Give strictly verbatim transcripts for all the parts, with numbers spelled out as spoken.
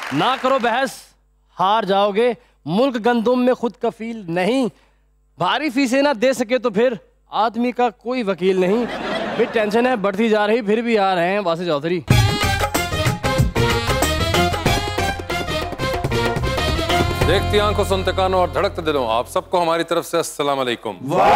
ना करो बहस, हार जाओगे। मुल्क गंदुम में खुद कफील नहीं, भारी फीसें ना दे सके तो फिर आदमी का कोई वकील नहीं। फिर टेंशन है बढ़ती जा रही, फिर भी आ रहे हैं वासिफ चौधरी। देखती आंखों, सुनते कानों और धड़कते दिलों, आप सबको हमारी तरफ से अस्सलाम वालेकुम।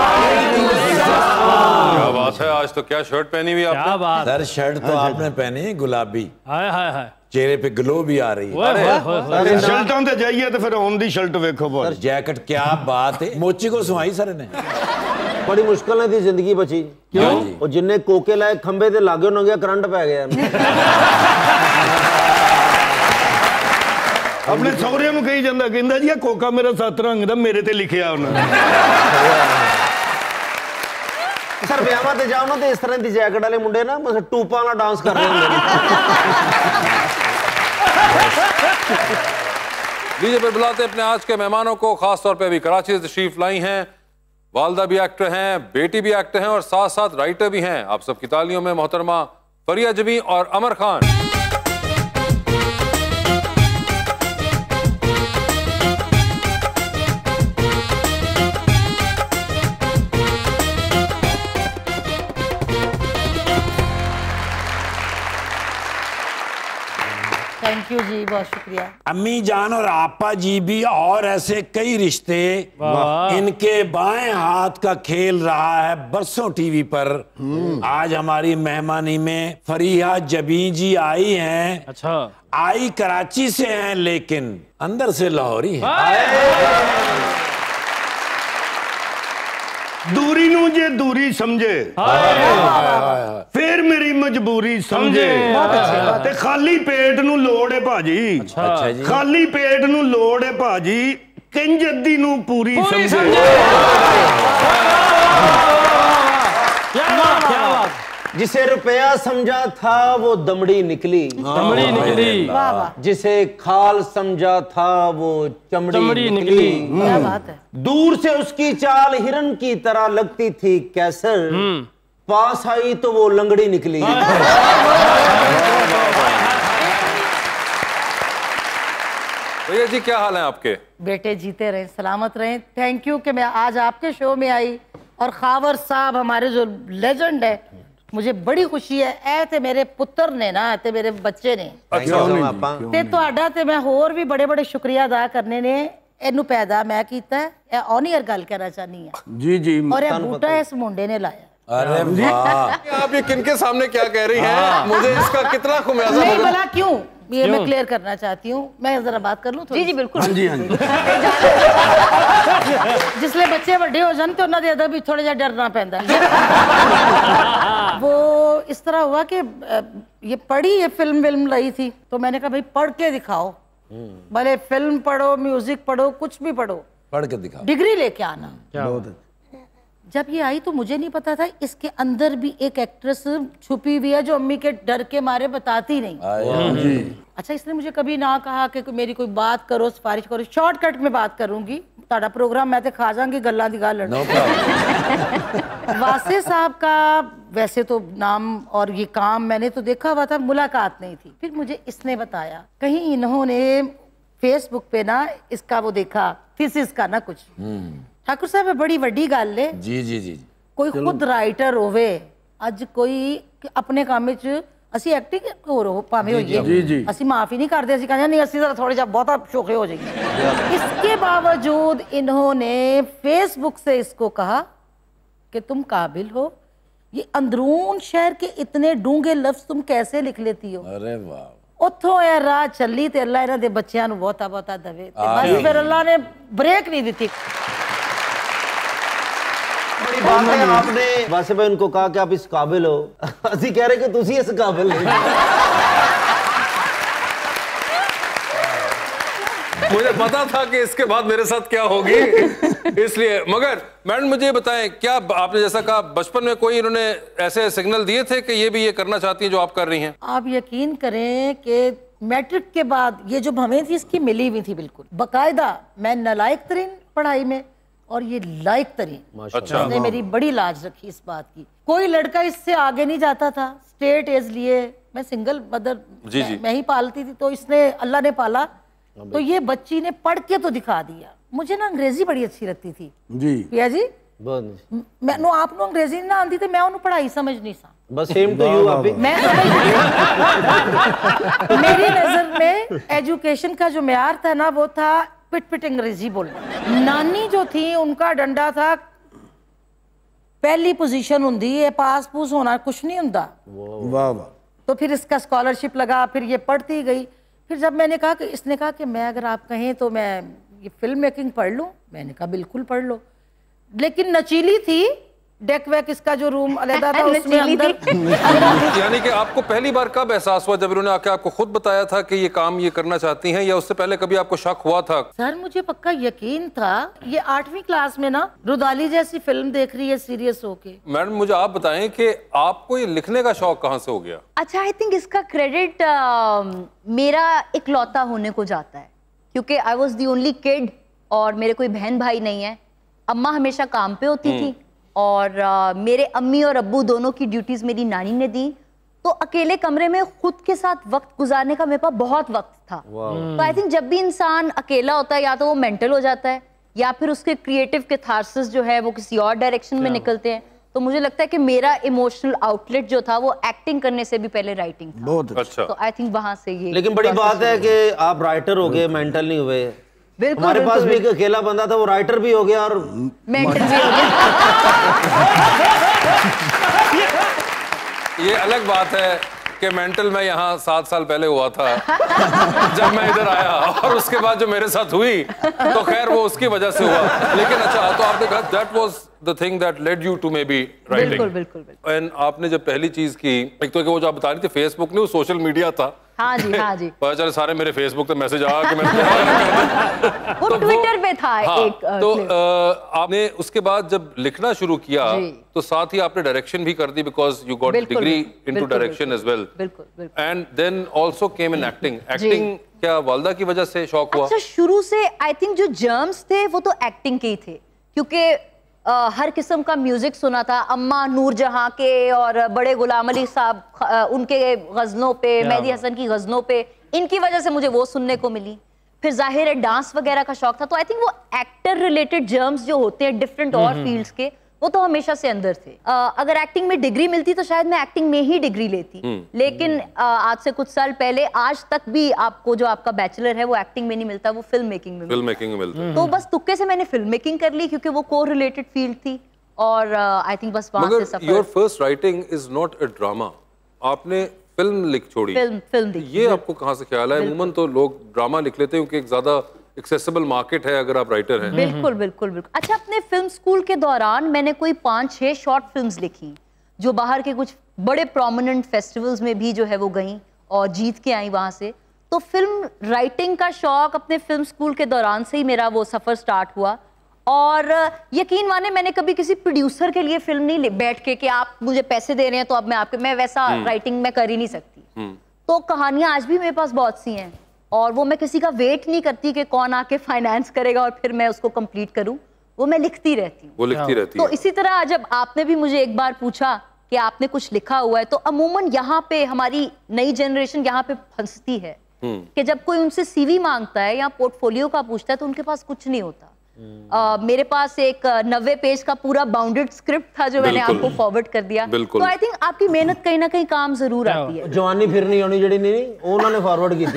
क्या बात है, आज तो क्या शर्ट पहनी हुई आपने? क्या बात सर, शर्ट तो आपने पहनी गुलाबी, हाय हाय हाय, चेहरे पे ग्लो भी आ रही है। अरे शर्टां ते जाइए तो फिर ऑन दी शर्ट वेखो सर, जैकेट क्या बात है, मोची को सुहाई सर ने। बड़ी मुश्किल है थी जिंदगी बची। क्यों? और जिन्ने कोके लाए खंबे ते लागे न गया, करंट पै गया। अपने सौहरे ਨੂੰ ਕਹੀ ਜਾਂਦਾ, ਕਹਿੰਦਾ ਜੀ ਇਹ ਕੋਕਾ ਮੇਰਾ ਸੱਤ ਰੰਗ ਦਾ, ਮੇਰੇ ਤੇ ਲਿਖਿਆ ਉਹਨਾਂ ਨੇ। सर ਵਿਆਹਾਂ ਤੇ ਜਾਓ ਨਾ ਤੇ ਇਸ ਤਰ੍ਹਾਂ ਦੀ ਜੈਕਟ ਵਾਲੇ ਮੁੰਡੇ ਨਾ ਬਸ ਟੂਪਾਂ ਨਾਲ ਡਾਂਸ ਕਰ ਰਹੇ ਹੁੰਦੇ ਨੇ। लीजिए फिर बुलाते अपने आज के मेहमानों को। खास तौर पे अभी कराची से तशरीफ लाई हैं, वालदा भी एक्टर हैं, बेटी भी एक्टर हैं और साथ साथ राइटर भी हैं। आप सबकी तालियों में मोहतरमा फरिया जबी और अमर खान। थैंक यू जी, बहुत शुक्रिया। अम्मी जान और आपा जी भी और ऐसे कई रिश्ते, इनके बाएं हाथ का खेल रहा है बरसों टीवी पर। आज हमारी मेहमानी में फरिया जबी जी आई हैं। अच्छा, आई कराची से हैं लेकिन अंदर से लाहौरी हैं। दूरी नू जे दूरी समझे, फिर मेरी मजबूरी समझे। ते खाली पेट नू लोड़ है भाजी, अच्छा जी। खाली पेट नू लोड़ है भाजी, किंज अद्धी नू पूरी समझे। क्या बात, क्या बात। जिसे रुपया समझा था वो दमड़ी निकली, दमड़ी निकली। जिसे खाल समझा था वो चमड़ी, चमड़ी निकली, निकली। क्या बात है। दूर से उसकी चाल हिरन की तरह लगती थी कैसर, पास आई तो वो लंगड़ी निकली। भैया जी क्या हाल है आपके? बेटे जीते रहे, सलामत रहे। थैंक यू कि मैं आज आपके शो में आई और खावर साहब हमारे जो लेजेंड है, मुझे बड़ी खुशी है। ऐ ते मेरे पुत्र ने ना, ते मेरे बच्चे ने ते तुहाडा ते मैं होर भी बड़े बड़े शुक्रिया अदा करने ने। इनू पैदा मैं कीता है, ए ऑन एयर गल करना चाहनी है जी जी। और ये बूटा इस मुंडे ने लाया। अरे वाह, आप ये किनके सामने क्या कह रही हैं? मुझे इसका कितना खुमियाजा नहीं भुगतना- भला क्यों, ये मैं क्लियर करना चाहती हूँ। मैं जरा बात कर लूँ? जी जी बिल्कुल। हाँ जी हाँ जी। जिसले बच्चे बड़े हो जान तो उन्होंने अदब भी थोड़ा जा डरना पैंदा है। वो इस तरह हुआ कि ये पढ़ी, ये फिल्म विल्म लाई थी तो मैंने कहा भाई पढ़ के दिखाओ, भले फिल्म पढ़ो, म्यूजिक पढ़ो, कुछ भी पढ़ो, पढ़ के दिखाओ, डिग्री लेके आना। बहुत जब ये आई तो मुझे नहीं पता था इसके अंदर भी एक एक्ट्रेस छुपी हुई है जो अम्मी के डर के मारे बताती नहीं। अच्छा, इसने मुझे कभी ना कहा कि मेरी कोई बात करो, सिफारिश करो। शॉर्टकट में बात करूंगी, ताड़ा प्रोग्राम मैं तो खा जाऊंगी गल्ला दी गल। वासे साहब का वैसे तो नाम और ये काम मैंने तो देखा हुआ था, मुलाकात नहीं थी। फिर मुझे इसने बताया कहीं इन्होंने फेसबुक पे ना इसका वो देखा थीसिस का ना कुछ। ठाकुर साहब बड़ी वड्डी गल है जी जी जी। कोई खुद राइटर होवे, अज कोई अपने काम विच असी एक्टिंग होर हो भावें होइए, असी माफी नहीं करते, असी कहते नहीं असी जरा थोड़ा जा बहुता शोखे हो जाएंगे। इसके बावजूद इन्होंने फेसबुक से इसको कहा कि तुम काबिल हो, ये अंदरून शहर के इतने डूंगे लफ्ज तुम कैसे लिख लेती हो। अरे वाह, उथों यार राह चली ते अल्लाह इन्हां दे बच्चियां नूं बहुता बहुता दवे ते बस फिर अल्लाह ने ब्रेक नहीं दी। बड़ी बात है, आपने वैसे भाई उनको कहा कि आप इस काबिल हो, असि कह रहे कि तुसी इस काबिल नहीं। मुझे पता था कि इसके बाद मेरे साथ क्या होगी, इसलिए। मगर मैडम मुझे बताएं, क्या आपने जैसा कहा बचपन में कोई इन्होंने ऐसे सिग्नल दिए थे कि ये भी ये करना चाहती हैं जो आप कर रही हैं? आप यकीन करें कि मैट्रिक के बाद ये जो भवें थी इसकी मिली हुई थी बिल्कुल बाकायदा। मैं नालायक तरीन पढ़ाई में और ये लायक तरीन। अच्छा। उसने मेरी बड़ी लाज रखी इस बात की। कोई लड़का इससे आगे नहीं जाता था, स्टेट एज लिए मैं सिंगल मदर जी, मैं, जी। मैं ही पालती थी, तो इसने अल्लाह ने पाला, तो ये बच्ची ने पढ़ के तो दिखा दिया। मुझे ना अंग्रेजी बड़ी अच्छी लगती थी जी पिया जी, बहुत मैनू आप नु अंग्रेजी ना आती ते मैं उन्हें पढ़ाई समझ नहीं सा। बस सेम टू यू आप मैं समझ मेरी नजर में एजुकेशन का जो म्यार था ना वो था पिट पिट अंग्रेजी बोलना। नानी जो थी उनका डंडा था पहली पोजीशन होंदी है, पास पूस होना कुछ नहीं होता। वाह वाह। तो फिर इसका स्कॉलरशिप लगा, फिर ये पढ़ती गई। फिर जब मैंने कहा कि इसने कहा कि मैं अगर आप कहें तो मैं ये फिल्म मेकिंग पढ़ लूं, मैंने कहा बिल्कुल पढ़ लो। लेकिन नचीली थी, डेक वैक इसका जो रूम अलग था उसमें अंदर यानी कि आपको पहली बार कब एहसास हुआ, जब इन्होंने आके आपको खुद बताया था कि ये काम ये करना चाहती हैं, या उससे पहले कभी आपको शक हुआ था? सर मुझे पक्का यकीन था। ये आठवीं क्लास में ना रुदाली जैसी फिल्म देख रही है सीरियस होके। मैडम मुझे आप बताएं कि आपको ये लिखने का शौक कहाँ से हो गया? अच्छा, आई थिंक इसका क्रेडिट मेरा इकलौता होने को जाता है, क्योंकि I was the only kid और मेरे कोई बहन भाई नहीं है। अम्मा हमेशा काम पे होती थी और uh, मेरे अम्मी और अब्बू दोनों की ड्यूटीज मेरी नानी ने दी, तो अकेले कमरे में खुद के साथ वक्त गुजारने का मेरे पास बहुत वक्त था। तो आई थिंक जब भी इंसान अकेला होता है या तो वो मेंटल हो जाता है या फिर उसके क्रिएटिव कैथारसिस जो है वो किसी और डायरेक्शन में निकलते हैं। तो मुझे लगता है कि मेरा इमोशनल आउटलेट जो था वो एक्टिंग करने से भी पहले राइटिंग था। बहुत अच्छा। तो आई थिंक वहां से ये लेकिन बड़ी बात है कि आप राइटर हो गए, मेंटल नहीं हुए। बिल्कुल, हमारे बिल्कुल, पास भी एक बिल्कुल। अकेला बंदा था, वो राइटर भी हो गया और मेंटल भी हो गया। ये अलग बात है कि मेंटल में यहाँ सात साल पहले हुआ था जब मैं इधर आया, और उसके बाद जो मेरे साथ हुई तो खैर वो उसकी वजह से हुआ। लेकिन अच्छा, तो आपने कहा that was the thing that led you to maybe writing. बिल्कुल बिल्कुल बिल्कुल। एंड आपने जब पहली चीज की, एक तो कि वो जो आप बता रही थी फेसबुक नहीं, वो सोशल मीडिया था। हाँ जी, हाँ जी। पता चला सारे मेरे फेसबुक पे मैसेज आ कि मैं वो ट्विटर पे था हाँ, एक अ, तो clip। आ, आपने उसके बाद जब लिखना शुरू किया जी। तो साथ ही आपने डायरेक्शन भी कर दी, बिकॉज यू गॉट बिल्कुल, डिग्री बिल्कुल, इनटू बिल्कुल, डायरेक्शन एज वेल। बिल्कुल बिल्कुल। And then also came in acting. Acting क्या वालदा की वजह से शौक हुआ? अच्छा, शुरू से आई थिंक जो जर्म्स थे वो तो एक्टिंग के ही थे, क्योंकि Uh, हर किस्म का म्यूजिक सुना था। अम्मा नूर जहां के और बड़े गुलाम अली साहब uh, उनके गजलों पे, मेहदी हसन की गजलों पे, इनकी वजह से मुझे वो सुनने को मिली। फिर जाहिर है डांस वगैरह का शौक था। तो आई थिंक वो एक्टर रिलेटेड जर्म्स जो होते हैं डिफरेंट और फील्ड्स के, वो तो हमेशा से अंदर थे। uh, अगर एक्टिंग में डिग्री मिलती तो शायद मैं एक्टिंग में ही डिग्री लेती, लेकिन uh, आज से कुछ साल पहले, आज तक भी आपको जो आपका बैचलर है वो एक्टिंग में नहीं मिलता, वो फिल्म मेकिंग में फिल्म मेकिंग में मिलता है। तो बस तुक्के से मैंने फिल्म मेकिंग कर ली, क्योंकि वो को रिलेटेड फील्ड थी। और आई थिंक बस वहां से मगर सफर। Your first writing is not a drama, आपने फिल्म लिख छोड़ी। फिल्म फिल्म देखी। ये आपको कहाँ से ख्याल है? अमूमन तो लोग ड्रामा लिख लेते हैं क्योंकि एक ज्यादा एक्सेसिबल मार्केट है अगर आप राइटर हैं। बिल्कुल बिल्कुल बिल्कुल। अच्छा, अपने फिल्म स्कूल के दौरान मैंने कोई पांच छह शॉर्ट फिल्म्स लिखी, जो बाहर के कुछ बड़े प्रोमिनेंट फेस्टिवल्स में भी जो है वो गई और जीत के आई वहां से। तो फिल्म राइटिंग का शौक अपने फिल्म स्कूल के दौरान से ही मेरा वो सफर स्टार्ट हुआ। और यकीन माने, मैंने कभी किसी प्रोड्यूसर के लिए फिल्म नहीं बैठ के कि आप मुझे पैसे दे रहे हैं तो अब मैं आपके, मैं वैसा राइटिंग में कर ही नहीं सकती। तो कहानियां आज भी मेरे पास बहुत सी हैं और वो मैं किसी का वेट नहीं करती कि कौन आके फाइनेंस करेगा और फिर मैं उसको कंप्लीट करूं। वो मैं लिखती रहती हूँ। वो लिखती रहती तो है। इसी तरह जब आपने भी मुझे एक बार पूछा कि आपने कुछ लिखा हुआ है, तो अमूमन यहाँ पे हमारी नई जनरेशन यहाँ पे फंसती है कि जब कोई उनसे सीवी मांगता है या पोर्टफोलियो का पूछता है तो उनके पास कुछ नहीं होता। Uh, मेरे पास एक नब्बे पेज का पूरा बाउंडेड स्क्रिप्ट था जो मैंने आपको फॉरवर्ड कर दिया। बिल्कुल। तो आई थिंक आपकी मेहनत कहीं ना कहीं काम जरूर आती है। जवानी फिर नहीं होनी जड़ी नहीं, उन्होंने फॉरवर्ड की थी।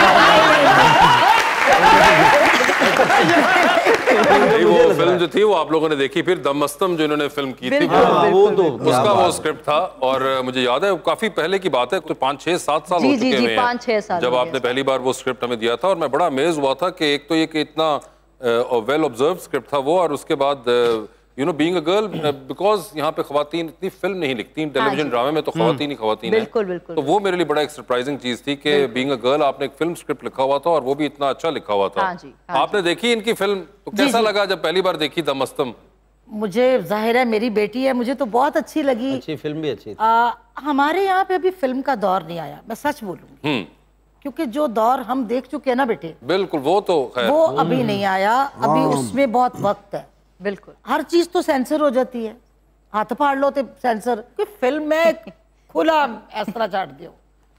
नहीं, वो फिल्म जो थी वो आप लोगों ने देखी, फिर दमस्तम जो इन्होंने फिल्म की थी हाँ, वो तो उसका वो स्क्रिप्ट था। और मुझे याद है काफी पहले की बात है, तो पाँच छह सात साल हो जी, जी, चुके जी, हुए पाँच, छह साल हैं जब हो आपने गए। पहली बार वो स्क्रिप्ट हमें दिया था। और मैं बड़ा अमेज हुआ था कि एक तो ये कि इतना वेल ऑब्जर्व स्क्रिप्ट था वो, और उसके बाद you know being a girl, because यहाँ पे खवातीन इतनी फिल्म नहीं लिखती, टेलीविजन ड्रामे में तो खवातीन ही खवातीन है। बिल्कुल, बिल्कुल। तो वो मेरे लिए बड़ा एक सरप्राइजिंग चीज थी कि बीइंग अ गर्ल आपने एक फिल्म स्क्रिप्ट लिखा हुआ था और वो भी इतना अच्छा लिखा हुआ था। हाँ जी, हाँ आपने देखी इनकी फिल्म, तो कैसा लगा जब पहली बार देखी दमस्तम? मुझे जाहिर है मेरी बेटी है, मुझे तो बहुत अच्छी लगी। अच्छी फिल्म भी अच्छी थी। आ, हमारे यहाँ पे अभी फिल्म का दौर नहीं आया, मैं सच बोलूंगी, हम्म, क्योंकि जो दौर हम देख चुके हैं ना बेटे, बिल्कुल, वो तो खैर वो अभी नहीं आया। अभी उसमें बहुत वक्त है। बिल्कुल। हर चीज तो सेंसर हो जाती है, हाथ फाड़ लो तो सेंसर। कि फिल्म में खुला इस तरह चाट दियो,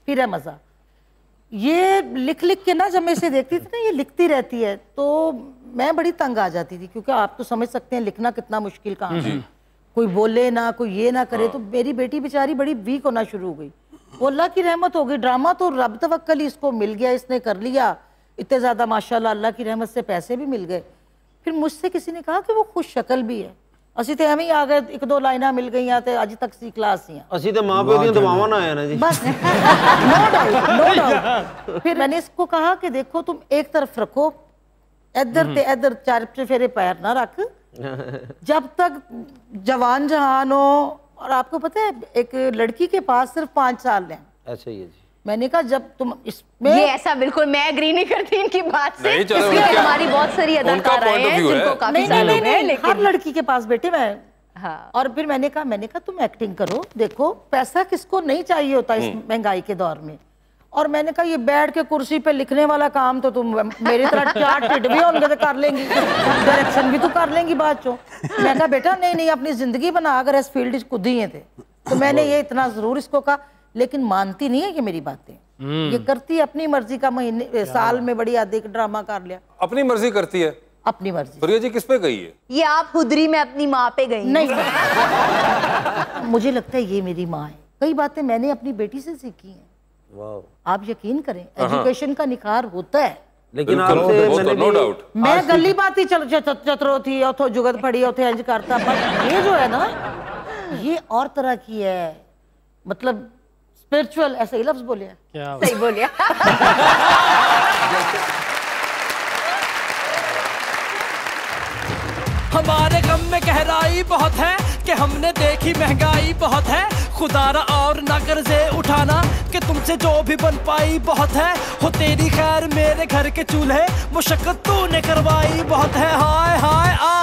फिर है मजा। ये लिख लिख के ना जब मैं इसे देखती थी ना, ये लिखती रहती है तो मैं बड़ी तंग आ जाती थी, क्योंकि आप तो समझ सकते हैं लिखना कितना मुश्किल काम है। कोई बोले ना, कोई ये ना करे, तो मेरी बेटी बेचारी बड़ी वीक होना शुरू हो गई। वो अल्लाह की रहमत हो गई, ड्रामा तो रब तवक्कल ही इसको मिल गया, इसने कर लिया इतने ज्यादा माशाल्लाह, अल्लाह की रहमत से पैसे भी मिल गए। फिर मुझसे किसी ने कहा कि वो खुश शक्ल भी है। ਅਸੀਂ ਤੇ ਐਵੇਂ ਹੀ ਆ ਗਏ, ਇੱਕ ਦੋ ਲਾਈਨਾਂ ਮਿਲ ਗਈਆਂ ਤੇ ਅੱਜ ਤੱਕ ਸੀ ਕਲਾਸ ਸੀ। ਅਸੀਂ ਤੇ ਮਾਂ ਪਿਓ ਦੀਆਂ ਦੁਆਵਾਂ ਨਾਲ ਆਏ ਨਾ ਜੀ। बस नो डाउट नो डाउट। फिर मैंने इसको कहा कि देखो तुम एक तरफ रखो, इधर ते इधर चार चफेरे पैर ना रख, जब तक जवान जहान हो। और आपको पता है एक लड़की के पास सिर्फ पाँच साल हैं। ऐसा ही है जी। मैंने कहा जब तुम इसमें, ये ऐसा बिल्कुल मैं एग्री नहीं करती इनकी बात से, नहीं, चलो, इसलिए उनका- हमारी बहुत सारी अदाकार point of हैं view है। जिनको काफी नहीं साल नहीं हो गए, नहीं, हर लेकिन लड़की के पास बेटे मैं। हाँ। और फिर मैंने कहा मैंने कहा तुम एक्टिंग करो, देखो पैसा किसको नहीं चाहिए होता इस महंगाई के दौर में। और मैंने कहा ये बैठ के कुर्सी पे लिखने वाला काम तो तुम मेरी तरह चार टिड भी होंगे तो कर लेंगी, डायरेक्शन भी तो कर लेंगी बाद चो। मैं कहा बेटा नहीं नहीं, अपनी जिंदगी बना, अगर इस फील्ड में खुद ही है थे। तो मैंने ये इतना जरूर इसको कहा, लेकिन मानती नहीं है कि मेरी बातें, ये करती है अपनी मर्जी का। महीने साल में बड़ी आधी एक ड्रामा कर लिया, अपनी मर्जी करती है। अपनी मर्जी। फरिया जी किस पे गई है? ये आप हुदरी में अपनी माँ पे गई। नहीं मुझे लगता है ये मेरी माँ है। कई बातें मैंने अपनी बेटी से सीखी हैं। वाह। आप यकीन करें एजुकेशन का निखार होता है। लेकिन बिल्कुल, आपसे वो तो मैंने नो भी डाउट। मैं गली बाती चल चतरो थी, उतो जुगत फड़ी, उतो इंज करता, पर ये जो है ना ये और तरह की है, मतलब स्पिरिचुअल। ऐसे ही लफ्ज बोले हैं। क्या सही बोलिए। हमारे गम में गहराई बहुत है कि हमने देखी महंगाई बहुत है, खुदारा और ना कर्जे उठाना कि तुमसे जो भी बन पाई बहुत है। हो तेरी खैर मेरे घर के चूल्हे मुशक्कत तूने करवाई बहुत है। हाय हाय आ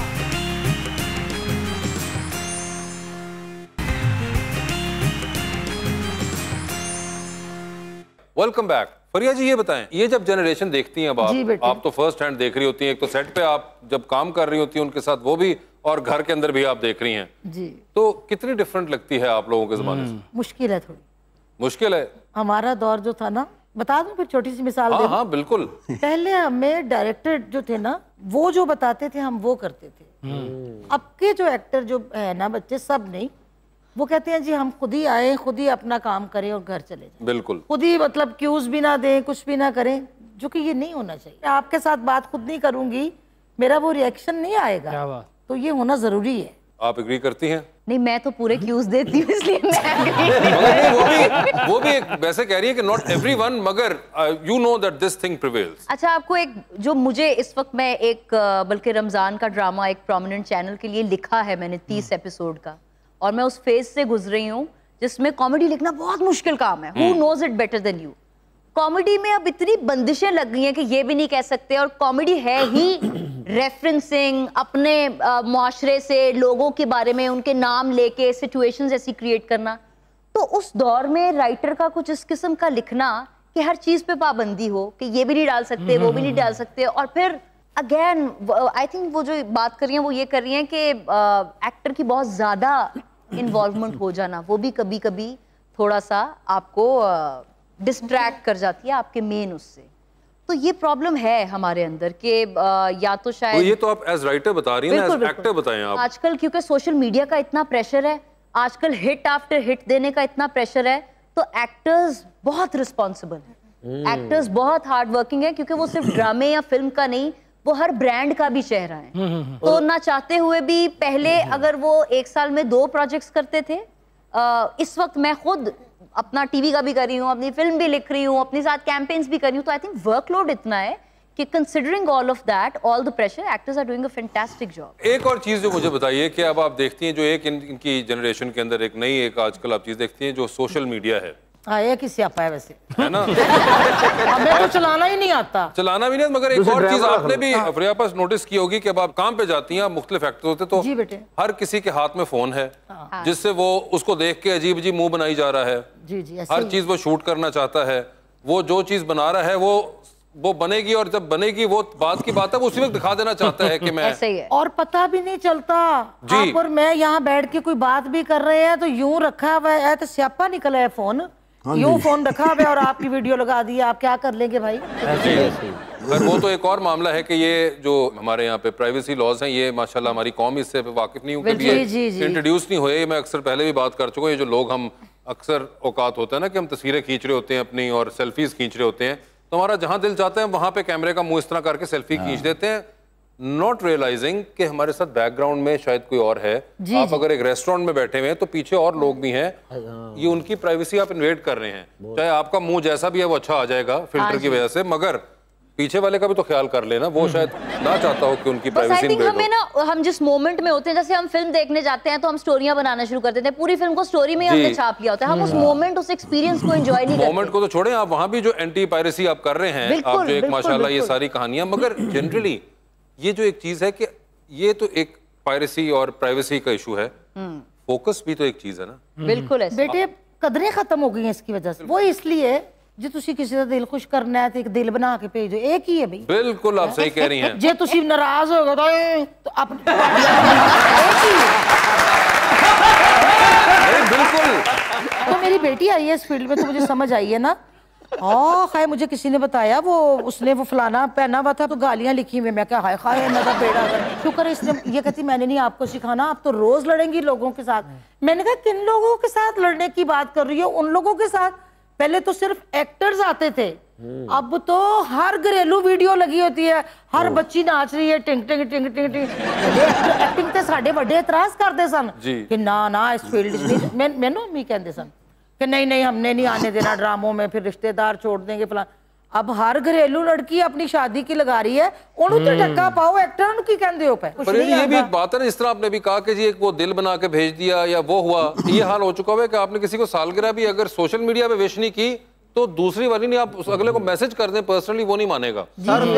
वेलकम बैक। फरिया जी ये बताएं, ये जब जनरेशन देखती हैं अब जी आप बेटे। आप तो फर्स्ट हैंड देख रही होती हैं, एक तो सेट पे आप जब काम कर रही होती हैं उनके साथ, वो भी, और घर के अंदर भी आप देख रही हैं, जी तो कितनी डिफरेंट लगती है आप लोगों के जमाने से? मुश्किल है थोड़ी। मुश्किल है। हमारा दौर जो था ना, बता दूं फिर छोटी सी मिसाल हाँ दे। हाँ बिल्कुल। पहले हमें डायरेक्टर जो थे ना, वो जो बताते थे हम वो करते थे। अब के जो एक्टर जो है ना बच्चे, सब नहीं, वो कहते हैं जी हम खुद ही आए, खुद ही अपना काम करें और घर चले जाएं, बिल्कुल खुद ही मतलब क्यूज भी ना दें, कुछ भी ना करें, जो कि ये नहीं होना चाहिए। मैं आपके साथ बात खुद नहीं करूंगी, मेरा वो रिएक्शन नहीं आएगा। क्या बात। तो ये होना जरूरी है। आप एग्री करती हैं? नहीं, मैं तो पूरे क्यूज देती हूँ, इसलिए मैं agree नहीं। मगर नहीं, वो भी वो भी एक वैसे कह रही है कि नॉट एवरीवन, मगर you know that this thing prevails. अच्छा, आपको एक जो मुझे इस वक्त मैं एक अ, बल्कि रमजान का ड्रामा एक प्रोमिनेंट चैनल के लिए लिखा है मैंने, तीस एपिसोड का, और मैं उस फेज से गुजरी हूँ जिसमें कॉमेडी लिखना बहुत मुश्किल काम है। Who knows it better than you. Comedy में अब इतनी बंदिशें लग गई हैं कि ये भी नहीं कह सकते, और कॉमेडी है ही रेफरेंसिंग, अपने अ, मुआशरे से लोगों के बारे में उनके नाम लेके सिचुएशंस ऐसी क्रिएट करना। तो उस दौर में राइटर का कुछ इस किस्म का लिखना कि हर चीज पे पाबंदी हो कि ये भी नहीं डाल सकते, वो भी नहीं डाल सकते, और फिर अगेन आई थिंक वो जो बात कर रही हैं वो ये कर रही हैं कि एक्टर की बहुत ज्यादा इन्वॉल्वमेंट हो जाना, वो भी कभी कभी थोड़ा सा आपको डिस्ट्रैक्ट कर जाती है आपके मेन उससे। तो ये प्रॉब्लम है हमारे अंदर कि या तो तो शायद ये तो आप एज राइटर बता रही हैं ना, बिल्कुल, एज बिल्कुल। एक्टर बताएं आप। आजकल क्योंकि सोशल मीडिया का इतना प्रेशर है, आजकल हिट आफ्टर हिट देने का इतना प्रेशर है, तो एक्टर्स बहुत रिस्पॉन्सिबल हैं, एक्टर्स बहुत हार्ड वर्किंग है, क्योंकि वो सिर्फ ड्रामे या फिल्म का नहीं, वो हर ब्रांड का भी चेहरा है। तो ना चाहते हुए भी पहले अगर वो एक साल में दो प्रोजेक्ट्स करते थे, आ, इस वक्त मैं खुद अपना टीवी का भी कर रही हूँ, अपनी फिल्म भी लिख रही हूँ, अपने साथ कैंपेन्स भी कर रही हूँ, तो आई थिंक वर्कलोड इतना है कि considering all of that, all the pressure, actors are doing a fantastic job. एक और चीज जो मुझे बताइए कि अब आप देखती हैं जो एक इन, इनकी जनरेशन के अंदर एक नई एक आजकल आप चीज देखती हैं जो सोशल मीडिया है, हाँ ये किसी आप है वैसे, है ना? हमें तो चलाना ही नहीं आता। चलाना भी नहीं, मगर एक और चीज आपने भी फरिया पास नोटिस की होगी कि अब आप काम पे जाती हैं, मुख्तलिफ एक्टर होते, तो जी बेटे। हर किसी के हाथ में फोन है, जिससे वो उसको देख के अजीब अजीब मुंह बनाई जा रहा है। जी जी ऐसे हर ही। चीज वो शूट करना चाहता है, वो जो चीज बना रहा है वो वो बनेगी, और जब बनेगी वो बात की बात है, वो उसी वक्त दिखा देना चाहता है कि मैं। ऐसे ही है। और पता भी नहीं चलता, जी। आप और मैं यहाँ बैठ के कोई बात भी कर रहे हैं तो यूं रखा हुआ है, तो स्यापा निकला है फोन यूं फोन रखा हुआ है और आपकी वीडियो लगा दी, आप क्या कर लेंगे भाई? पर वो तो एक और मामला है कि ये जो हमारे यहाँ पे प्राइवेसी लॉज हैं, ये माशाल्लाह हमारी कौम इससे वाकिफ नहीं हुई, ये इंट्रोड्यूस नहीं हुए। मैं अक्सर पहले भी बात कर चुका हूँ, ये जो लोग हम अक्सर औकात होता है ना कि हम तस्वीरें खींच रहे होते हैं अपनी और सेल्फीज खींच रहे होते हैं, तो हमारा जहां दिल चाहता है वहां पे कैमरे का मुंह इस तरह करके सेल्फी खींच देते हैं, नॉट रियलाइजिंग कि हमारे साथ बैकग्राउंड में शायद कोई और है। आप अगर एक रेस्टोरेंट में बैठे हुए हैं तो पीछे और लोग भी हैं, ये उनकी प्राइवेसी आप इन्वेड कर रहे हैं। चाहे आपका मुंह जैसा भी है वो अच्छा आ जाएगा फिल्टर की वजह से, मगर पीछे वाले का भी तो ख्याल कर लेना, वो शायद ना चाहता हो कि उनकी प्राइवेसी इन्वेड हो। हमें ना, हम जिस मोमेंट में होते हैं, जैसे हम फिल्म देखने जाते हैं तो हम स्टोरियां बनाना शुरू कर देते हैं, पूरी फिल्म को स्टोरी में हमने छाप लिया होता है, हम उस मोमेंट, उस एक्सपीरियंस को एंजॉय नहीं करते। मोमेंट को तो छोड़ें, आप वहां भी जो एंटी पायरेसी आप कर रहे हैं, आप जो एक माशाल्लाह ये सारी कहानियां, मगर जनरली ये जो एक चीज है कि ये तो एक पायरेसी और प्राइवेसी का इशू है, फोकस भी तो एक चीज है ना। बिल्कुल ऐसे बेटे कदरें खत्म हो गई हैं इसकी वजह से। वो इसलिए जे तुसी किसी का दिल खुश करना है तो एक दिल बना के भेज दो, एक ही है भाई। बिल्कुल आप सही कह रही हैं। जे तुसी नाराज हो गए तो आप बिल्कुल। तो मेरी बेटी आई है इस फील्ड में तो मुझे समझ आई है ना। हाँ खाए मुझे किसी ने बताया वो उसने वो फलाना पहना हुआ था तो गालियां लिखी हुई, मैं क्या हाय खाए मेरा बेड़ा कर शुक्र इसने ये कहती मैंने नहीं आपको सिखाना, आप तो रोज लड़ेंगी लोगों के साथ। मैंने कहा किन लोगों के साथ लड़ने की बात कर रही हो? उन लोगों के साथ पहले तो सिर्फ एक्टर्स आते थे, अब तो हर घरेलू वीडियो लगी होती है, हर बच्ची नाच रही है टिंग टिंग टिंग टिंग टिंग। एक्टिंग ते साडे बड़े इतराज करते सन कि ना ना इस फील्ड नहीं, मैं मैनू अम्मी कहते सन कि नहीं नहीं हमने नहीं आने देना ड्रामों में, फिर रिश्तेदार छोड़ देंगे फलां। अब हर घरेलू लड़की अपनी शादी की लगा रही है, उन्होंने तो टक्का पाओ एक्टर की कहते हो पे। पर ये भी एक बात है ना, इस तरह आपने भी कहा कि जी एक वो दिल बना के भेज दिया या वो हुआ, ये हाल हो चुका है कि आपने किसी को सालगिरह भी अगर सोशल मीडिया पे विश नहीं की तो दूसरी वाली नहीं, आप उस अगले को मैसेज कर दें पर्सनली, वो नहीं मानेगा।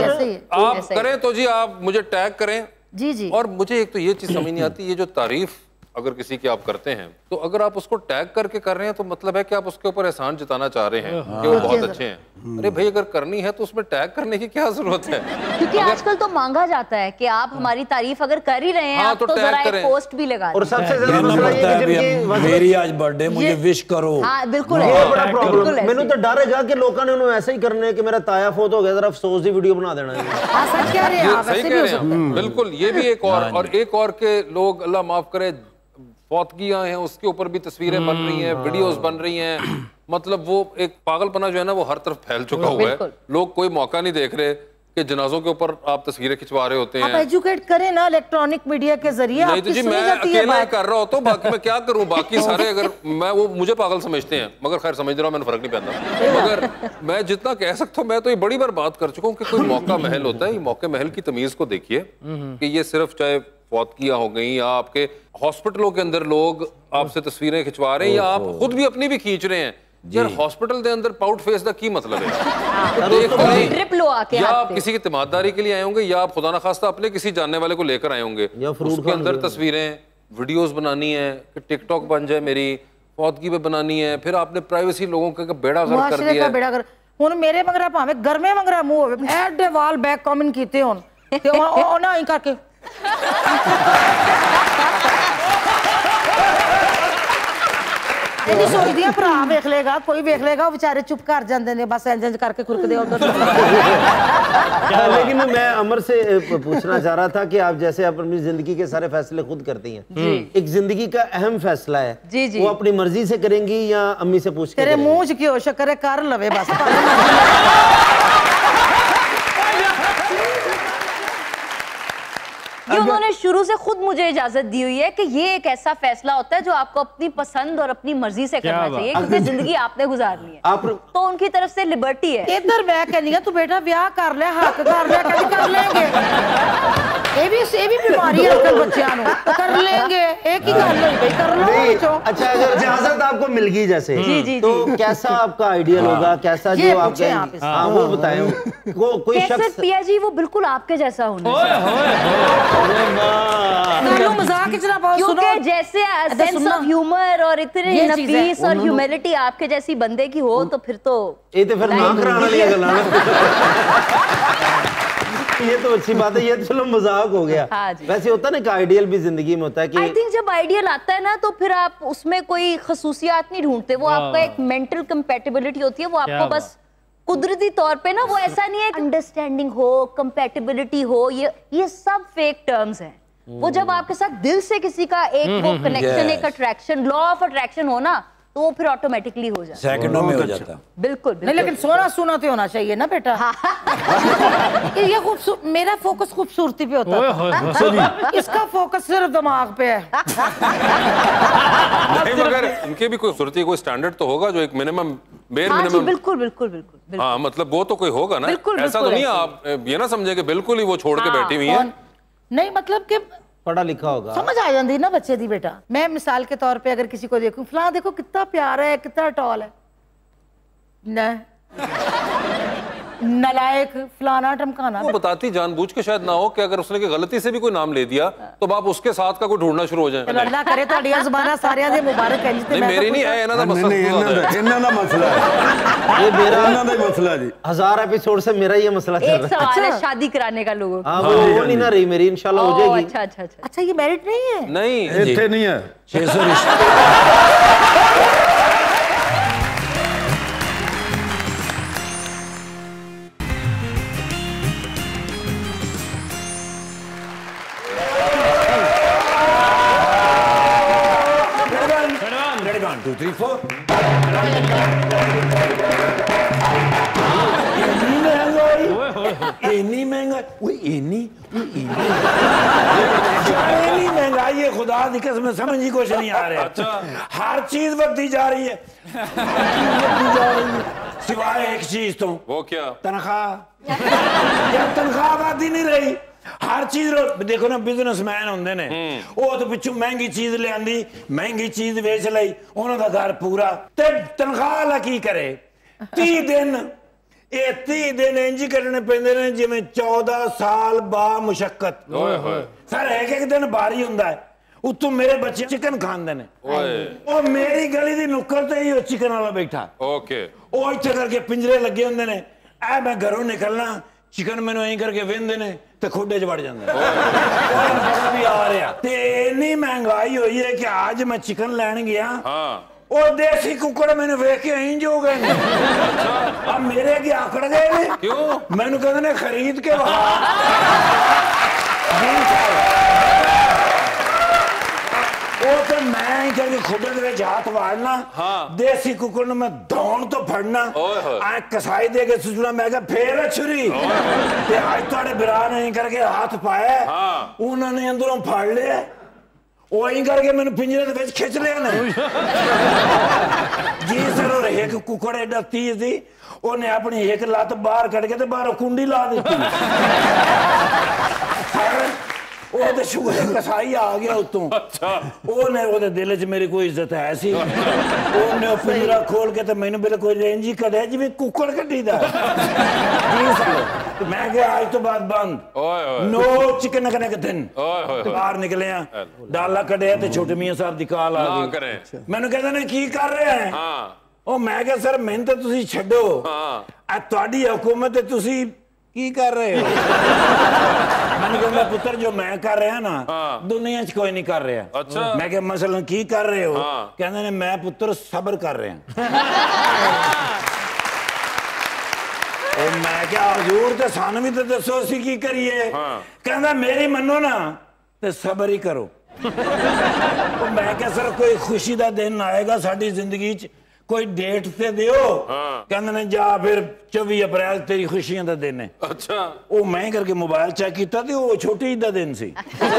आप करें तो जी आप मुझे टैग करें जी जी। और मुझे एक तो ये चीज समझ नहीं आती, ये जो तारीफ अगर किसी की आप करते हैं तो अगर आप उसको टैग करके कर रहे हैं तो मतलब है कि आप उसके ऊपर एहसान जताना चाह रहे हैं कि वो बहुत अच्छे हैं। अरे भाई अगर करनी है तो उसमें टैग करने की क्या जरूरत है? क्योंकि आजकल तो मांगा जाता है कि आप हमारी तारीफ अगर कर ही रहे हैं हाँ, आप तो तो जरा एक पोस्ट भी लगा और सबसे ज्यादा मसला ये है कि मेरी आज बर्थडे मुझे विश करो। हाँ बिल्कुल ये बड़ा प्रॉब्लम। मैंने तो डर है कि लोगों ने उन्होंने ऐसा ही करना है कि मेरा ताया फोत हो गया जरा अफसोस दी वीडियो बना देना है। सच कह रहे हैं आप, सही कह रहे हैं बिल्कुल। ये भी एक और और एक और के लोग अल्लाह माफ करे फौतगियां हैं उसके ऊपर भी तस्वीरें बन रही हैं, वीडियोस बन रही हैं, मतलब वो एक पागलपना जो है ना वो हर तरफ फैल चुका हुआ है। लोग कोई मौका नहीं देख रहे कि जनाजों के ऊपर आप तस्वीरें खिंचवा रहे होते हैं। आप एजुकेट करें ना इलेक्ट्रॉनिक मीडिया के जरिए। नहीं तो जी मैं अकेला ही कर रहा हूँ तो बाकी मैं क्या करूँ, बाकी सारे अगर मैं वो मुझे पागल समझते हैं, मगर खैर समझ रहा हूँ मैंने फर्क नहीं पड़ता। मगर मैं जितना कह सकता हूँ, मैं तो ये बड़ी बार बात कर चुका हूँ कि कोई मौका महल होता है, मौके महल की तमीज को देखिए कि ये सिर्फ चाहे फौतगियां हो गई या आपके हॉस्पिटलों के अंदर लोग आपसे तस्वीरें खिंचवा रहे हैं या आप खुद भी अपनी भी खींच रहे हैं, यार हॉस्पिटल के अंदर पाउट फेस का की मतलब है? तो या आप किसी की तिमारदारी के लिए आए होंगे या आप खुदा ना खास्ता अपने किसी जानने वाले को लेकर आए होंगे, उसके अंदर तस्वीरें वीडियोस बनानी है कि टिकटॉक बन जाए मेरी फौतगी पे बनानी है, फिर आपने प्राइवेसी लोगों का बेड़ा गर्क कर दिया है। ਹੁਣ ਮੇਰੇ ਮੰਗਰਾ ਭਾਵੇਂ ਗਰਮੇ ਮੰਗਰਾ ਮੂੰਹ ਹੋਵੇ ਐਡ ਦੇ ਵਾਲ ਬੈਕ ਕਮੈਂਟ ਕੀਤੇ ਹੋਣ ਤੇ ਉਹ ਨਾ ਹੀ ਕਰਕੇ ਇਹਦੀ ਸੋਚਦੀਆਂ ਭਰਾ ਵੇਖ ਲੇਗਾ ਕੋਈ ਵੇਖ ਲੇਗਾ ਉਹ ਵਿਚਾਰੇ ਚੁੱਪ ਕਰ ਜਾਂਦੇ ਨੇ ਬਸ ਇੰਜ ਇੰਜ ਕਰਕੇ ਖੁਰਕਦੇ ਉਧਰ। लेकिन मैं अमर से पूछना चाह रहा था कि आप जैसे आप अपनी जिंदगी के सारे फैसले खुद करती हैं, एक जिंदगी का अहम फैसला है जी जी। वो अपनी मर्जी से करेंगी या अम्मी से पूछ के? तेरे मुंह च क्यों शक्कर कर लवे बस। ये उन्होंने शुरू से खुद मुझे इजाजत दी हुई है कि ये एक ऐसा फैसला होता है जो आपको अपनी पसंद और अपनी मर्जी से करना चाहिए क्योंकि जिंदगी आपने गुजारनी है। आप तो उनकी तरफ से लिबर्टी है। इधर मैं कहनी है तू बेटा ब्याह कर ले हक कर ले कभी कर लेंगे ये भी ये भी बीमारी है आजकल बच्चों नु कर लेंगे एक ही गल है भाई कर लो। अच्छा अगर इजाजत आपको मिल गई जैसे जी जी तो कैसा आपका आइडियल होगा, कैसा जो आपके हां वो बताएं वो कोई शख्स पिया जी वो बिल्कुल आपके जैसा होना मजाक इतना बहुत सुनो क्योंकि जैसे सेंस ऑफ ह्यूमर और इतने नफीस और ह्यूमिलिटी आपके जैसी बंदे की हो तो फिर तो ये तो फिर ना कराने वाली गल्लां ये तो अच्छी बात है, ये तो चलो मजाक हो गया। हाँ जी। वैसे होता है ना कि आइडियल भी जिंदगी में होता है कि आई थिंक जब आइडियल आता है ना तो फिर आप उसमें कोई खसूसियात नहीं ढूंढते, वो आपका एक मेंटल कंपैटिबिलिटी होती है, वो आपको बस कुदरती तौर पे ना, वो ऐसा नहीं है अंडरस्टैंडिंग हो, कंपैटिबिलिटी हो, ये ये सब फेक टर्म्स हैं। वो जब आपके साथ दिल से किसी का एक वो कनेक्शन, एक अट्रैक्शन, लॉ ऑफ अट्रैक्शन हो ना, तो वो फिर ऑटोमेटिकली हो जाता है, सेकंडों में हो जाता है। बिल्कुल, नहीं लेकिन सोना सुना तो होना चाहिए ना बेटा। ये खूबसूरत, मेरा फोकस खूबसूरती पे होता है, इसका फोकस सिर्फ दिमाग पे है। नहीं, मगर इनके भी कोई खूबसूरती कोई स्टैंडर्ड तो होगा जो एक मिनिमम बेर हाँ मिनिमम। बिल्कुल बिल्कुल बिल्कुल। हाँ मतलब वो तो कोई होगा ना, बिल्कुल, ऐसा तो नहीं है आप ये ना समझे कि बिल्कुल ही वो छोड़ के बैठी हुई है। नहीं मतलब कि पढ़ा लिखा होगा, समझ आ जाती है ना बच्चे दी बेटा। मैं मिसाल के तौर पे अगर किसी को देखूं, फलां देखो कितना प्यारा है, कितना टॉल है, न नलायक फलाना टमकाना। वो बताती जानबूझ के शायद ना हो कि अगर उसने की गलती से भी कोई नाम ले दिया तो आप उसके साथ का कोई ढूंढना शुरू हो जाए। चलो अल्लाह करे ਤੁਹਾਡੀਆਂ ਜ਼ੁਬਾਨਾਂ ਸਾਰਿਆਂ ਦੇ ਮੁਬਾਰਕ ਹੈ ਜਿੱਤੇ नहीं मेरी नहीं है, ਇਹਨਾਂ ਦਾ मसला नहीं इन्ना दा मसला है, ये मेरा इन्ना दा ही मसला जी। हजार एपिसोड से मेरा ये मसला चल एक रहा सवाल है शादी कराने का लोगों है। हाँ वो हो नहीं ना रही मेरी, इंशाल्लाह हो ओ, जाएगी। अच्छा अच्छा अच्छा। अच्छा ये मैरिड नहीं है? नहीं इत्थे नहीं है। छह सौ रिश्ते One, two, three, four. इतनी महंगाई, वो इतनी इतनी महंगाई है, खुदा की कसम समझ ही कुछ नहीं आ रहा। अच्छा हर चीज बढ़ती जा रही है, सिवाय एक चीज तो वो क्या? तनख्वाह। यार तनख्वाह बढ़ती नहीं रही, हर चीज देखो ना, बिजनेसमैन होंगे ने वो तो पिछू महंगी चीज ले आंदी, महंगी चीज बेच ली, उन्होंने घर पूरा ते तनख्वाह वाला की करे। तीह दिन ये तीह दिन इंज करने पैंदे ने जिवें चौदह साल बा मुशक्कत। सर एक एक दिन बारी हुंदा है, उतों मेरे बच्चे चिकन खांदे ने, और मेरी गली दी नुक्कड़ ते ही चिकन वाला बैठा। ओके वो इत्थे करके पिंजरे लगे हुंदे ने, ऐ मैं घरों निकलना चिकन मैनू ऐ करके वेंदे ने ते खोडे च वड़ जांदे ने। बड़ा भी आ रहा ते इतनी महंगाई हुई है कि आज मैं चिकन लैन गया, हाँ और देसी कुकड़ मैंने वेख के इंज हो गए ने। अब मेरे अगे आकड़ गए ने, क्यों? मैनू कहंदे ने खरीद के वहा। तो मैं करके खुदे दे विच हाथ वाड़ना, हाँ। देसी कुकड़ नूं मैं धौण तो फड़ना, आ कसाई दे के सुचना, मैं कहा फेर छुरी ते आज तुहाडे बिरा ने करके हाथ पाया, हाँ। उन्होंने अंदरों फड़ लिया, वो ही करके मैंने पिंजरे दे विच खिंच लिया ने। जी सर और एक कुकड़ एडा तेज सी, उन्हें अपनी एक लत बाहर कट के ते बाहरों कुंडी ला दी। वो तो शुगर कसाई आ गया उतों। अच्छा ओने ओदे दिल च मेरी कोई इज्जत है सी, ओने पिंजरा खोल के ते मैनू बिल्कुल रेंज ही कढ़िया जिवें कुकड़ कढ़ीदा। जी सर मैं कहा आज तो बाद बंद, नो चिकन कने के दिन बाहर निकले आ, डाला कढ़िया ते छोटे मियां साहब दी कॉल आ गई। मैनू कहंदे ने की कर रहे हैं? ओ मैं कहा सर मैनू ते तुसीं छड्डो, आ तुहाडी हुकूमत ते तुसीं की कर रहे हो? मैंने कहा पुत्र जो मैं कर रहा ना, हाँ। दुनिया च कोई नहीं कर रहा। अच्छा मैं क्या मसलन की कर रहे हो? हाँ। कहते ने मैं पुत्र सब्र कर रहा। और मैं क्या हजूर ते सानू भी तो दसो असीं की करिए? हाँ। कहंदा मेरी मनो ना ते सब्र ही करो। और मैं क्या सर कोई खुशी दा दिन आएगा साडी जिंदगी च, कोई डेट ते दियो। हाँ। कहंदे ने जा फिर चौबीस अप्रैल तेरी खुशियां दा दिन है। अच्छा वो मैं करके मोबाइल चेक किया ते वो छोटी दा दिन सी।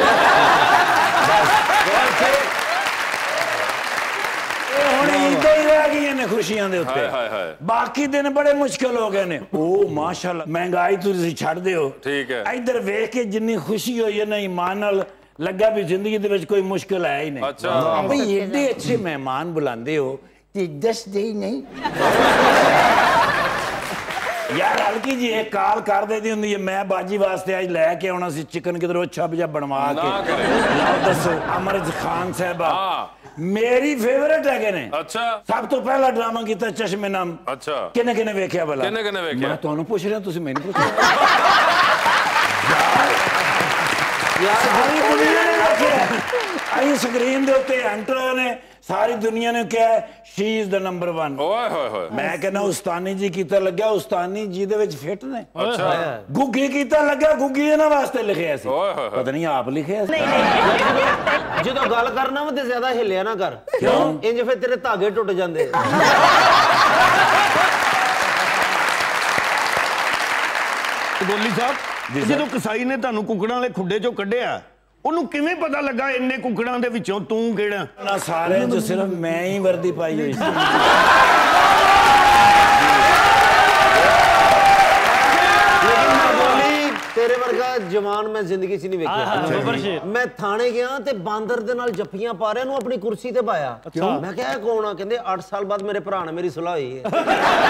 हुण ईदां ही रह गई ने खुशियां दे उत्ते, बाकी दिन बड़े मुश्किल हो गए ने। ओ माशाअल्लाह महंगाई तुसीं छड्ड दिओ, ठीक है इधर वेख के जिन्नी खुशी होई है ना, ईमान नाल लगा भी जिंदगी दे विच कोई मुश्किल है ही नहीं। अच्छा भाई एडे अच्छे मेहमान बुलांदे हो ते दस दे ही नहीं। यार हल्की जी एक काल कर देती हुंदी है, मैं बाजी वास्ते आज लैके आउणा सी चिकन किधरों छब जा बनवा के। दसो अमरज खान साहबा मेरी फेवरेट है ने। अच्छा सब तो पहला ड्रामा कीता चश्मे नाम। अच्छा किने किने वेख्या भला? किने किने वेख्या? मैं तुहानू पूछ रहा, तुसीं मैनू पूछ रहे। यार सारी दुनिया ने देखा आई स्क्रीन दे उत्ते एंटर ने सारी दुनिया ने क्या है she is the number one. ओए होए होए मैं कहना उस्तानी जी कीता लग्या उस्तानी जी दे विच फिट ने। अच्छा गुग्गी कीता लग्या गुग्गी इन्हां वास्ते लिखिया सी पता नहीं आप लिखिया सी। ਜਦੋਂ ਗੱਲ ਕਰਨਾ ਵਾ ਤੇ ਜ਼ਿਆਦਾ ਹਿੱਲਿਆ ਨਾ ਕਰ ਕਿਉਂ ਇੰਜ ਫਿਰ ਤੇਰੇ ਧਾਗੇ ਟੁੱਟ ਜਾਂਦੇ। ਗੋਲੀ ਸਾਹਿਬ ਜਦੋਂ ਕਸਾਈ ਨੇ ਤੁਹਾਨੂੰ ਕੁਕੜਾਂ ਵਾਲੇ ਖੁੱਡੇ ਚੋਂ ਕੱਢਿਆ ਉਹਨੂੰ ਕਿਵੇਂ ਪਤਾ ਲੱਗਾ ਇੰਨੇ ਕੁਕੜਾਂ ਦੇ ਵਿੱਚੋਂ ਤੂੰ ਕਿਹੜਾ? ਨਾ ਸਾਰਿਆਂ ਚ ਸਿਰਫ ਮੈਂ ਹੀ ਵਰਦੀ ਪਾਈ ਹੋਈ ਸੀ। तेरे वर्गा जवान मैं जिंदगी च नहीं वेखिया। मैं थाने गया ते बांदर दे नाल जफ्फियां पा रहा अपनी कुर्सी ते पाया। मैं क्या कौन आ कहंदे आठ साल बाद मेरे भरा ने मेरी सुलह हुई है।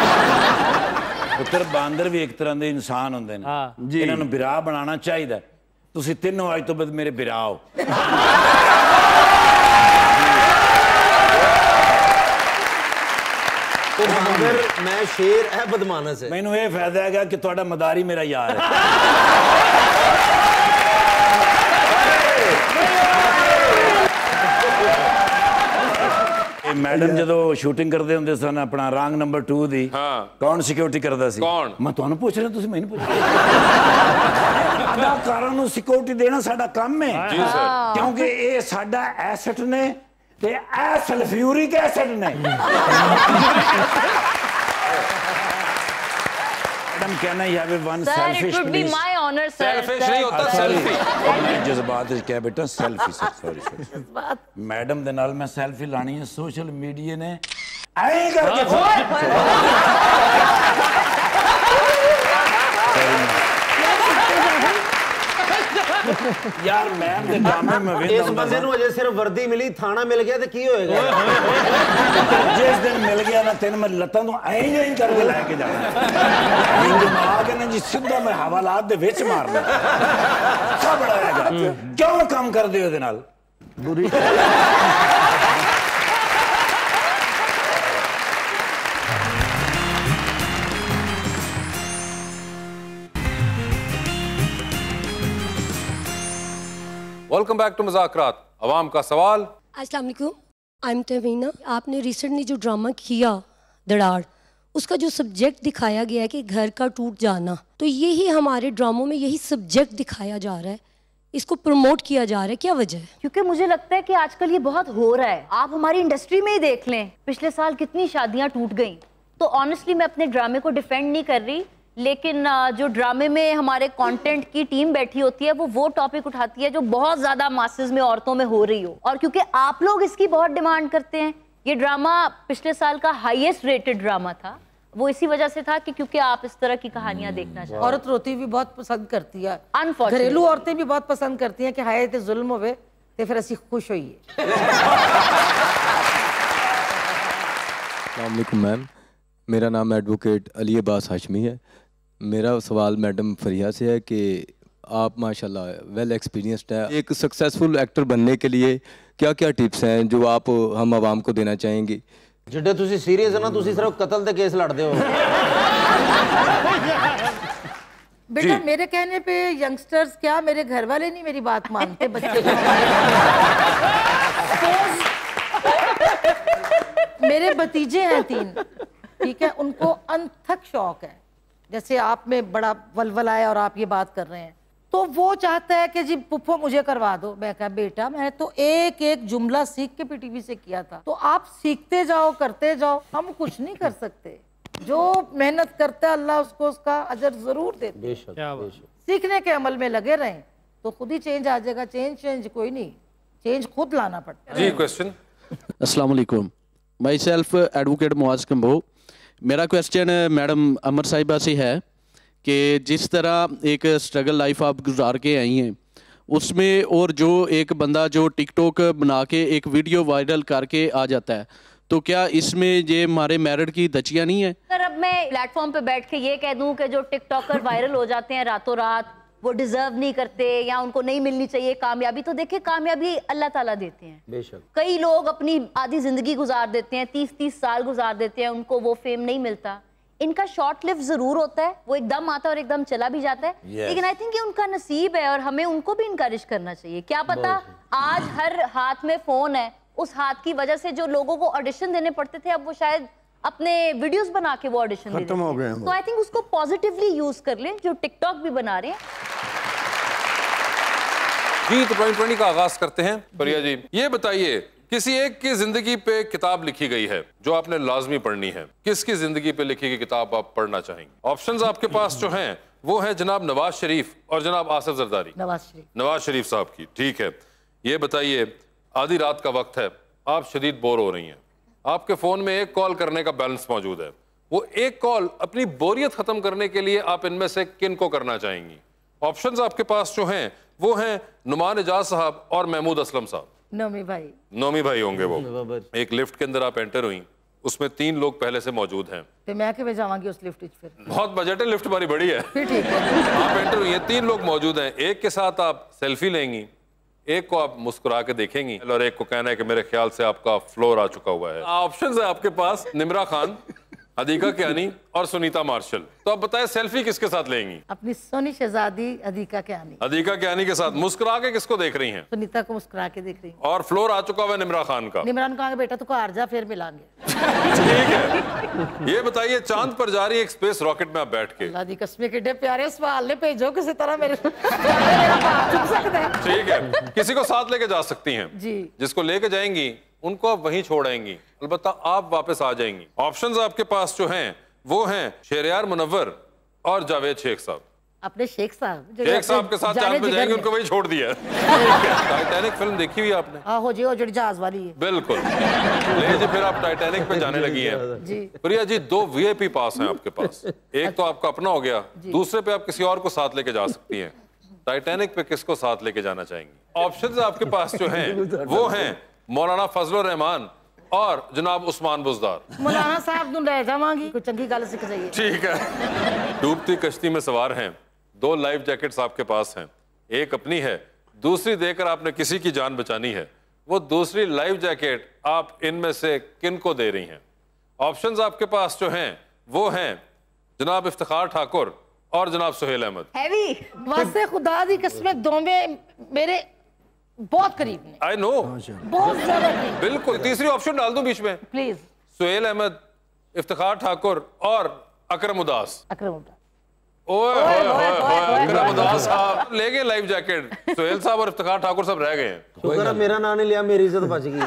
पुत्र बांदर भी एक तरह के इंसान होंदे ने इन्हां नूं बिराह बनाना चाहिए। तुसीं तीनों अज तो बाद मेरे बिराह हो। बांदर मैं शेर है बदमानस है। मैनू ये फायदा है कि तुहाडा मदारी मेरा यार है। मैडम जो शूटिंग करते होंगे सन अपना रंग नंबर टू दी कौन सिक्योरिटी करता सी? कौन? मैं तुहानू पूछ रहा तुसीं मैनू पूछ अदाकारां नूं सिक्योरिटी देना साडा काम है क्योंकि ये साडा एसेट ने ते ए सल्फ्यूरिक एसिड ने। मैडम कहना ही है one selfish please. My honour sir. Selfish नहीं होता सेल्फी। मैं जज्बात च क्या बेटा selfie sir sorry sorry madam दे नाल मैं सेल्फी लानी है सोशल मीडिया ने ऐ करके यार मैम दे ड्रामे में वेंदा इस बंदे नूं अजे सिर्फ वर्दी मिली थाना मिल गया ते की होएगा? जिस दिन मिल गया ना तेन मैं लत्तां तो ऐ ही करके लेके जाना इंज मार के ना जी सीधा मैं हवालात दे विच मारना सब बड़ाएगा। क्यों काम कर दे ओदे नाल बुरी वेलकम बैक टू मुज़ाकरात। अवाम का सवाल। अस्सलाम वालेकुम, आई एम तवीना। आपने रिसेंटली जो ड्रामा किया दड़ाड़ उसका जो सब्जेक्ट दिखाया गया है कि घर का टूट जाना, तो यही हमारे ड्रामों में यही सब्जेक्ट दिखाया जा रहा है, इसको प्रमोट किया जा रहा है, क्या वजह है? क्योंकि मुझे लगता है कि आजकल ये बहुत हो रहा है। आप हमारी इंडस्ट्री में ही देख लें, पिछले साल कितनी शादियां टूट गई। तो ऑनेस्टली मैं अपने ड्रामे को डिफेंड नहीं कर रही, लेकिन जो ड्रामे में हमारे कंटेंट की टीम बैठी होती है वो वो टॉपिक उठाती है जो बहुत ज्यादा मासेस में औरतों में हो रही हो, और क्योंकि आप लोग इसकी बहुत डिमांड करते हैं। ये ड्रामा पिछले साल का हाईएस्ट रेटेड ड्रामा था, वो इसी वजह से था कि क्योंकि आप इस तरह की कहानियां देखना चाहते हैं। औरत रोती भी बहुत पसंद करती है, अनफॉर्चुनेटली घरेलू औरतें भी बहुत पसंद करती हैं कि हाय ते जुल्म होवे ते फिर असी खुश होइए। अस्सलाम वालेकुम मैम, मेरा नाम एडवोकेट अली अब्बास हाशमी है। मेरा सवाल मैडम फरिया से है कि आप माशाल्लाह वेल एक्सपीरियंस्ड है, एक सक्सेसफुल एक्टर बनने के लिए क्या क्या टिप्स हैं जो आप हम आवाम को देना चाहेंगे? जिड्डे तुसी सीरियस है ना, तुसी सिर्फ कत्ल दे केस लड़ते हो। बेटा मेरे कहने पे यंगस्टर्स क्या, मेरे घर वाले नहीं मेरी बात मानते, बच्चे मेरे भतीजे हैं तीन, ठीक है, उनको अनथक शौक है, जैसे आप में बड़ा वलवला है और आप ये बात कर रहे हैं, तो वो चाहता है कि जी पुप्पो मुझे करवा दो। मैं कहा बेटा मैं तो एक एक जुमला सीख के पीटीवी से किया था, तो आप सीखते जाओ करते जाओ, हम कुछ नहीं कर सकते। जो मेहनत करता है अल्लाह उसको उसका अजर जरूर देता है। सीखने के अमल में लगे रहें तो खुद ही चेंज आ जाएगा। चेंज चेंज कोई नहीं, चेंज खुद लाना पड़ता है। जी क्वेश्चन। अस्सलाम वालेकुम, myself advocate Muaz Kambo. मेरा क्वेश्चन मैडम अमर साहिबा से है कि जिस तरह एक स्ट्रगल लाइफ आप गुजार के आई हैं उसमें, और जो एक बंदा जो टिकटॉक बना के एक वीडियो वायरल करके आ जाता है, तो क्या इसमें ये हमारे मेरिट की दचियाँ नहीं है? सर अब मैं प्लेटफॉर्म पे बैठ के ये कह दूं कि जो टिकटॉकर वायरल हो जाते हैं रातों रात, वो डिजर्व नहीं करते या उनको नहीं मिलनी चाहिए कामयाबी, तो देखिए कामयाबी अल्लाह ताला देते हैं। बेशक कई लोग अपनी आधी जिंदगी गुजार देते हैं, तीस तीस साल गुजार देते हैं, उनको वो फेम नहीं मिलता। इनका शॉर्ट लिव जरूर होता है, वो एकदम आता है और एकदम चला भी जाता है, yes. लेकिन आई थिंक ये उनका नसीब है और हमें उनको भी इनकरेज करना चाहिए। क्या पता आज हर हाथ में फोन है, उस हाथ की वजह से जो लोगों को ऑडिशन देने पड़ते थे अब वो शायद अपने वीडियोस बना के वो ऑडिशन दे खत्म हो गए हैं। तो आई थिंक उसको पॉजिटिवली यूज कर लें, जो टिकटॉक भी बना रहे हैं। जी तो ट्वेंटी ट्वेंटी का आगाज करते हैं। फरिया जी ये बताइए, किसी एक की जिंदगी पे किताब लिखी गई है जो आपने लाजमी पढ़नी है, किसकी जिंदगी पे लिखी गई किताब आप पढ़ना चाहेंगे? ऑप्शंस आपके पास जो हैं वो है जनाब नवाज शरीफ और जनाब आसिफ जरदारी। नवाज शरीफ नवाज शरीफ साहब की, ठीक है। ये बताइए, आधी रात का वक्त है, आप शदीद बोर हो रही हैं, आपके फोन में एक कॉल करने का बैलेंस मौजूद है, वो एक कॉल अपनी बोरियत खत्म करने के लिए आप इनमें से किन को करना चाहेंगी? ऑप्शंस आपके पास जो हैं वो हैं नुमान एजाज साहब और महमूद असलम साहब। नोमी भाई नोमी भाई होंगे वो। एक लिफ्ट के अंदर आप एंटर हुई, उसमें तीन लोग पहले से मौजूद हैं। तो मैं के जावांगी उस लिफ्ट फिर बहुत बजट है, लिफ्ट हमारी बड़ी है। फिर ठीक है। आप एंटर हुई हैं, तीन लोग मौजूद हैं, एक के साथ आप सेल्फी लेंगी, एक को आप मुस्कुरा के देखेंगी और एक को कहना है कि मेरे ख्याल से आपका फ्लोर आ चुका हुआ है। ऑप्शंस है आपके पास निमरा खान, अदीका कियानी और सुनीता मार्शल। तो आप बताएं सेल्फी किसके साथ लेंगी? अपनी सोनी शहजादी अदीका कियानी। अदीका कियानी के साथ मुस्कुरा के किसको देख रही हैं? सुनीता को मुस्कुरा के देख रही हूँ। और फ्लोर आ चुका हुआ है निमरा खान का। निमरान कहा बेटा तू घर जा फिर मिलांगे। ठीक है। ये बताइए, चांद पर जा रही एक स्पेस रॉकेट में आप बैठ के, अल्लाह दी कसम कितने प्यारे सवाल ने भेजो किसी तरह मेरे मेरा बात चुप सकता है। ठीक है, किसी को साथ लेके जा सकती हैं जी। जिसको लेके जाएंगी उनको आप वहीं छोड़ आएंगी, अलबत्ता आप वापस आ जाएंगी। ऑप्शंस आपके पास जो हैं वो हैं शेरयार मुनव्वर और जावेद शेख साहब। अपने शेख साहब शेख साहब के साथ चांद पे जाएंगे, उनको वही छोड़ दिया। टाइटैनिक फिल्म देखी हुई आपने? हाँ हो जी, वो जो जहाज वाली है। बिल्कुल। ले जी, फिर आप टाइटैनिक पे जाने लगी हैं। जी। प्रिया जी, दो वीआईपी पास हैं आपके पास, एक तो आपका अपना हो गया, दूसरे पे आप किसी और को साथ लेके जा सकती हैं। टाइटैनिक पे किसको साथ लेके जाना चाहेंगी? ऑप्शंस आपके पास जो हैं वो हैं मौलाना फजलुर रहमान और जनाब उस्मान बुजदार। मौलाना साहब तुम ले जावांगी, कुछ चंगी गल सीख जाइए। ठीक है। डूबती कश्ती में सवार हैं, दो लाइफ जैकेट्स आपके पास हैं, एक अपनी है, दूसरी देकर आपने किसी की जान बचानी है। वो दूसरी लाइफ जैकेट आप इनमें से किन को दे रही हैं? ऑप्शंस आपके पास जो हैं वो हैं जनाब इफ्तिखार ठाकुर और जनाब सुहेल अहमद। हैवी वैसे खुदा दी कसम दोनों मेरे बहुत करीब ने। आई नो, बहुत ज्यादा करीब। बिल्कुल। तीसरी ऑप्शन डाल दूं बीच में? प्लीज। सुहेल अहमद, इफ्तिखार ठाकुर और अकरम उदास। अकरम उदास। ओए ओए ओए, अकरम उदास साहब ले गए लाइफ जैकेट, सुहेल साहब और इफ्तिखार ठाकुर सब रह गए हैं। शुक्र है मेरा नाम नहीं लिया, मेरी इज्जत बच गई।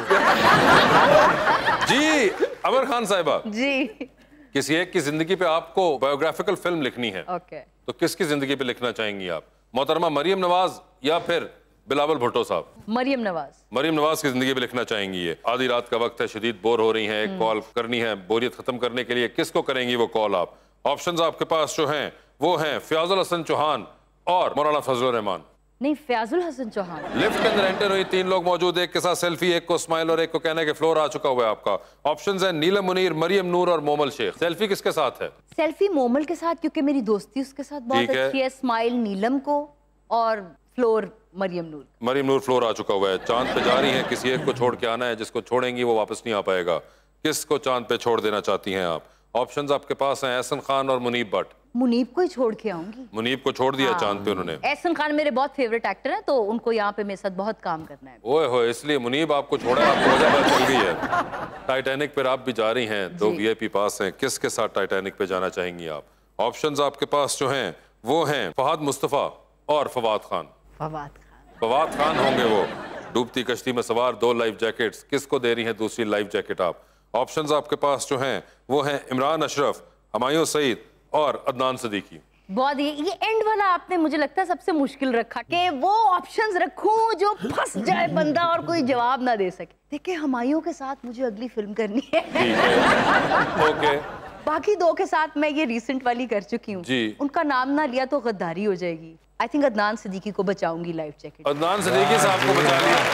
जी अमर खान साहिबा जी, किसी एक की जिंदगी पे आपको बायोग्राफिकल फिल्म लिखनी है, ओके, तो किसकी जिंदगी पे लिखना चाहेंगी आप? मोहतरमा मरियम नवाज या फिर बिलावल भुट्टो साहब? मरियम नवाज। मरियम नवाज की जिंदगी पे लिखना चाहेंगी। ये आधी रात का वक्त है, शदीद बोर हो रही हैं, एक कॉल करनी है बोरियत खत्म करने के लिए, किसको करेंगी वो कॉल आप? ऑप्शंस आपके पास जो हैं वो हैं फयाजुल हसन चौहान और मौलाना फजलुर रहमान। नहीं, फयाजुल हसन चौहान। लिफ्ट के अंदर एंटर हुई, तीन लोग मौजूद, एक के साथ सेल्फी, एक को स्माइल और एक को कहना है कि फ्लोर आ चुका हुआ है आपका। ऑप्शंस हैं नीलम मुनीर, मरियम नूर और मोमल शेख। सेल्फी किसके साथ है? सेल्फी मोमल के साथ, क्योंकि मेरी दोस्ती उसके साथ बहुत ठीक है। अच्छी है। स्माइल नीलम को और फ्लोर मरियम नूर। मरियम नूर फ्लोर आ चुका हुआ है, चांद पे जा रही हैं, किसी एक को छोड़ के आना है, जिसको छोड़ेंगी वो वापस नहीं आ पाएगा। किसको चांद पे छोड़ देना चाहती हैं आप? ऑप्शंस आपके पास हैं एहसन खान और मुनीब भट्ट। मुनीब को ही छोड़ के आऊंगी। मुनीब को छोड़ दिया हाँ। चांद पे उन्होंने। एहसन खान मेरे बहुत फेवरेट एक्टर हैं, तो उनको यहाँ पे मेरे साथ बहुत काम करना है। ओए होए, इसलिए मुनीब आपको छोड़ा, आपको वजह पता चल गई है। टाइटैनिक पर आप भी जा रही हैं, दो वीआईपी पास हैं, किसके साथ टाइटैनिक पे जाना चाहेंगी आप? ऑप्शंस आपके पास जो हैं वो हैं फहद मुस्तफा और फवाद खान। फवाद खान। फवाद खान होंगे वो। डूबती कश्ती में सवार, दो लाइफ जैकेट्स, किसको दे रही हैं दूसरी लाइफ जैकेट आप? ऑप्शंस आपके पास जो हैं वो हैं इमरान अशरफ, हुमायूं सईद और अदनान सदीकी। बहुत ये ये एंड वाला आपने मुझे लगता है सबसे मुश्किल रखा, कि वो ऑप्शंस रखूं जो फंस जाए बंदा और कोई जवाब ना दे सके। देखिए, हुमायूं के साथ मुझे अगली फिल्म करनी है। ठीक है, ओके। बाकी दो के साथ मैं ये रिसेंट वाली कर चुकी हूँ, उनका नाम ना लिया तो गद्दारी हो जाएगी। आई थिंक अदनान सदीकी को बचाऊंगी लाइफ जैकेट। अदनान सदीकी साहब को बचा लिया।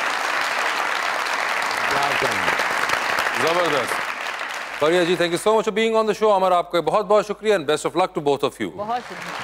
जबरदस्त। Fariya ji, thank you so much for being on the show. Amar, आपका बहुत बहुत शुक्रिया and best of luck to both of you. बहुत शुक्रिया।